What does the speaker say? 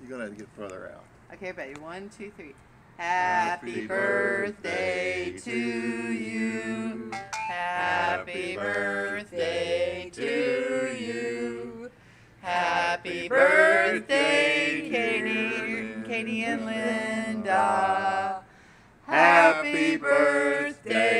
gonna get further out. Okay, buddy. 1, 2, 3. Happy birthday to you. Happy birthday to you. Happy birthday, Katie and Linda. Happy birthday